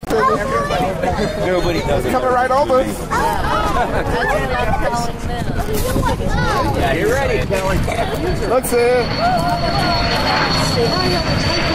Nobody does it. Coming right over. Yeah, you're ready. Looks it.